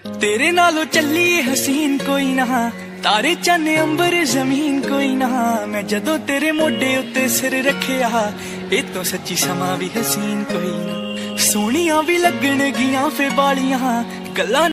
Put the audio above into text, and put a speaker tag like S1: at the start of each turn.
S1: तेरे नालों चली हसीन कोई ना, तारे चन्ने अंबर जमीन कोई ना। मैं जदों तेरे मोढे उत्ते सिर रखिया, ए तो सच्ची समा भी हसीन कोई ना। सोहणियां भी लगण गियां फे बालियां गल्लां